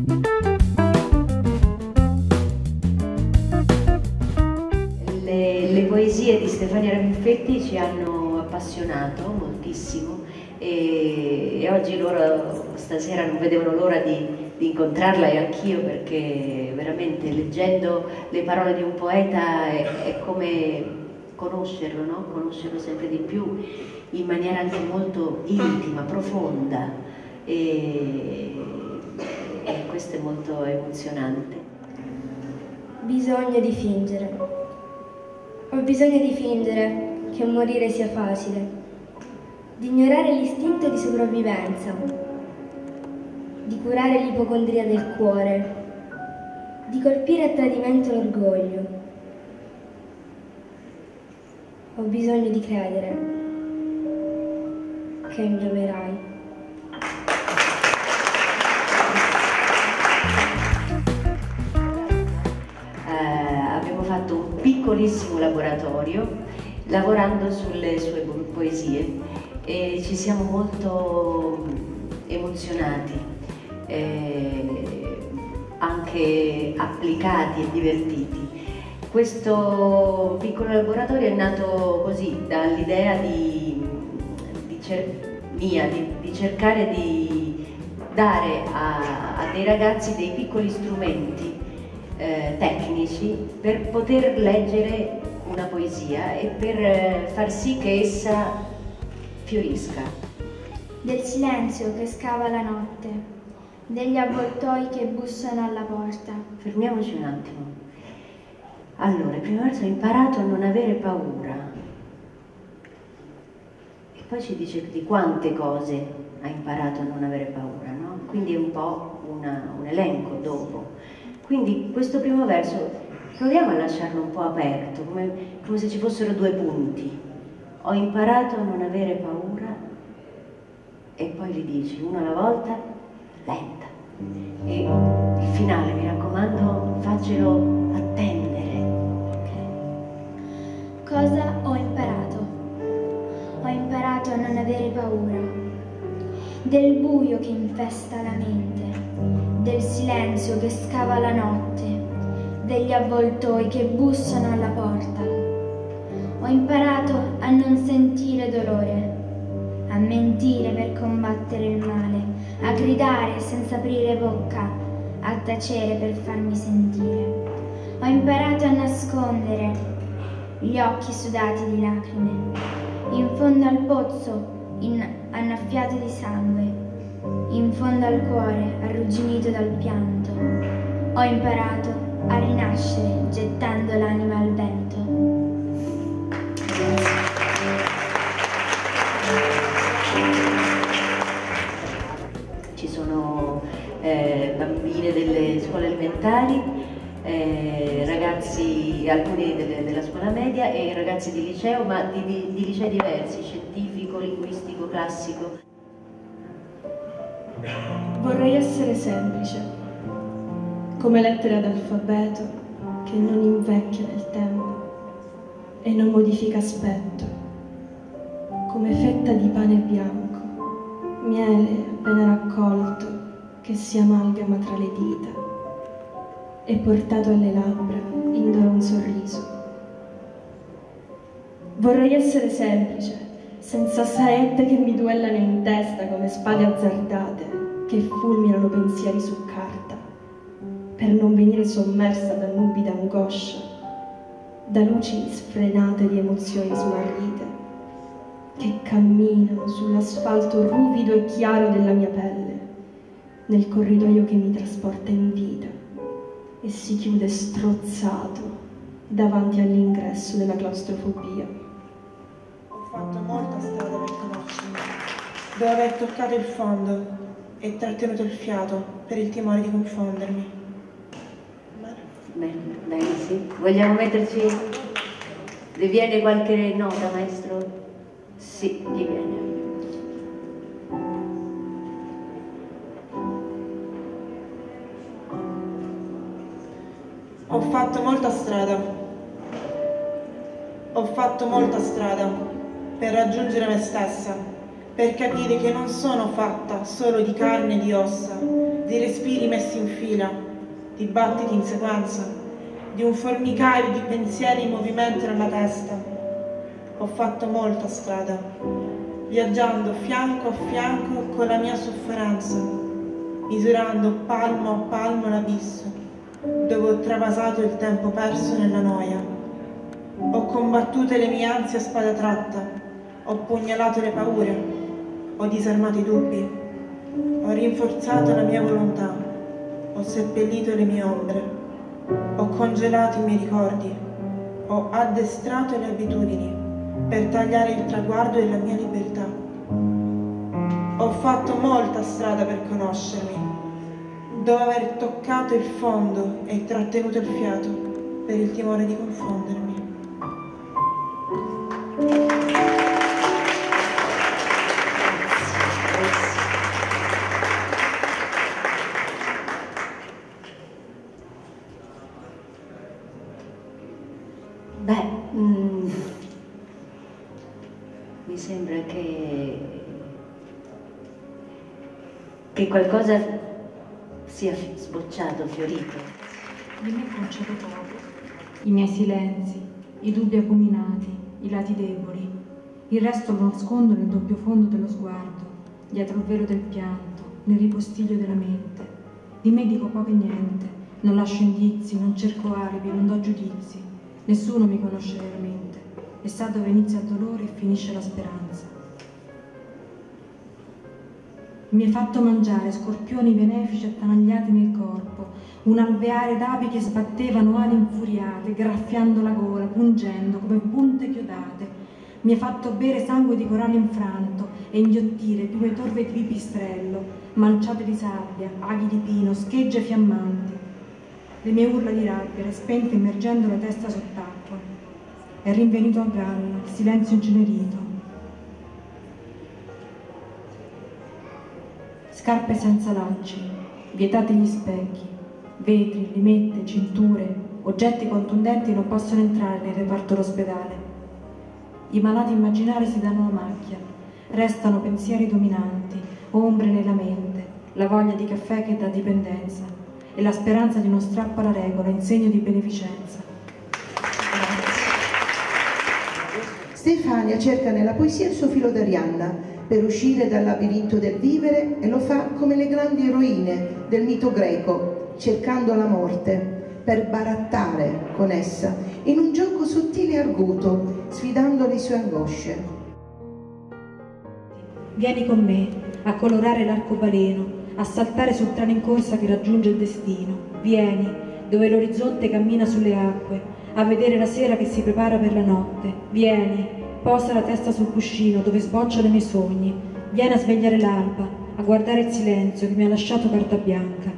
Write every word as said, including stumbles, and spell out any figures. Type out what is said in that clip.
Le, le poesie di Stefania Rabuffetti ci hanno appassionato moltissimo e, e oggi loro stasera non vedevano l'ora di, di incontrarla, e anch'io, perché veramente leggendo le parole di un poeta è, è come conoscerlo, no? Conoscerlo sempre di più in maniera anche molto intima, profonda, e, e questo è molto emozionante. Bisogno di fingere. Ho bisogno di fingere che morire sia facile, di ignorare l'istinto di sopravvivenza, di curare l'ipocondria del cuore, di colpire a tradimento l'orgoglio. Ho bisogno di credere che mi amerai. Fatto un piccolissimo laboratorio lavorando sulle sue poesie e ci siamo molto emozionati, eh, anche applicati e divertiti. Questo piccolo laboratorio è nato così, dall'idea di, di cer mia di, di cercare di dare a, a dei ragazzi dei piccoli strumenti Eh, tecnici per poter leggere una poesia e per eh, far sì che essa fiorisca. Del silenzio che scava la notte, degli avvoltoi che bussano alla porta. Fermiamoci un attimo. Allora, prima verso ho imparato a non avere paura, e poi ci dice di quante cose ha imparato a non avere paura, no? Quindi è un po' una, un elenco dopo. Quindi questo primo verso proviamo a lasciarlo un po' aperto, come, come se ci fossero due punti. Ho imparato a non avere paura, e poi li dici uno alla volta, lenta. E il finale, mi raccomando, faccelo attendere. Cosa ho imparato? Ho imparato a non avere paura del buio che infesta la mente, del silenzio che scava la notte, degli avvoltoi che bussano alla porta. Ho imparato a non sentire dolore, a mentire per combattere il male, a gridare senza aprire bocca, a tacere per farmi sentire. Ho imparato a nascondere gli occhi sudati di lacrime, in fondo al pozzo in annaffiato di sangue, in fondo al cuore arrugginito dal pianto. Ho imparato a rinascere gettando l'anima al vento. Ci sono eh, bambine delle scuole elementari, eh, ragazzi, alcuni delle, della scuola media e ragazzi di liceo, ma di, di, di licei diversi, scientifico, linguistico, classico. Vorrei essere semplice, come lettere ad alfabeto che non invecchia nel tempo e non modifica aspetto, come fetta di pane bianco, miele appena raccolto che si amalgama tra le dita e portato alle labbra indora un sorriso. Vorrei essere semplice, senza saette che mi duellano in testa come spade azzardate che fulminano pensieri su carta, per non venire sommersa da nubi d'angoscia, da luci sfrenate di emozioni smarrite, che camminano sull'asfalto ruvido e chiaro della mia pelle, nel corridoio che mi trasporta in vita e si chiude strozzato davanti all'ingresso della claustrofobia. Ho fatto molta strada per conoscermi, dove aver toccato il fondo e trattenuto il fiato per il timore di confondermi. Bene, bene, sì. Vogliamo metterci... Le viene qualche nota, maestro? Sì, gli viene. Ho fatto molta strada. Ho fatto molta strada per raggiungere me stessa, per capire che non sono fatta solo di carne e di ossa, di respiri messi in fila, di battiti in sequenza, di un formicaio di pensieri in movimento nella testa. Ho fatto molta strada, viaggiando fianco a fianco con la mia sofferenza, misurando palmo a palmo l'abisso, dove ho travasato il tempo perso nella noia. Ho combattuto le mie ansie a spada tratta, ho pugnalato le paure, ho disarmato i dubbi, ho rinforzato la mia volontà, ho seppellito le mie ombre, ho congelato i miei ricordi, ho addestrato le abitudini per tagliare il traguardo della mia libertà. Ho fatto molta strada per conoscermi, dopo aver toccato il fondo e trattenuto il fiato per il timore di confondermi. Beh, mm, mi sembra che, che qualcosa sia sbocciato, fiorito. Di me concedo poco, i miei silenzi, i dubbi acuminati, i lati deboli. Il resto lo nascondo nel doppio fondo dello sguardo, dietro il velo del pianto, nel ripostiglio della mente. Di me dico poco e niente, non lascio indizi, non cerco alibi, non do giudizi. Nessuno mi conosce veramente e sa dove inizia il dolore e finisce la speranza. Mi hai fatto mangiare scorpioni benefici attanagliati nel corpo, un alveare d'api che sbattevano ali infuriate, graffiando la gola, pungendo come punte chiodate. Mi hai fatto bere sangue di corallo infranto e inghiottire piume torve di pipistrello, manciate di sabbia, aghi di pino, schegge fiammanti. Le mie urla di rabbia, le spente immergendo la testa sott'acqua. È rinvenuto a galla, il silenzio incenerito. Scarpe senza lacci, vietati gli specchi, vetri, limette, cinture, oggetti contundenti non possono entrare nel reparto dell'ospedale. I malati immaginari si danno la macchia, restano pensieri dominanti, ombre nella mente, la voglia di caffè che dà dipendenza e la speranza di uno strappo alla regola in segno di beneficenza. Stefania cerca nella poesia il suo filo d'Arianna per uscire dal labirinto del vivere e lo fa come le grandi eroine del mito greco, cercando la morte per barattare con essa in un gioco sottile e arguto, sfidando le sue angosce. Vieni con me a colorare l'arcobaleno, a saltare sul treno in corsa che raggiunge il destino. Vieni, dove l'orizzonte cammina sulle acque, a vedere la sera che si prepara per la notte. Vieni, posa la testa sul cuscino dove sbocciano i miei sogni. Vieni a svegliare l'alba, a guardare il silenzio che mi ha lasciato carta bianca.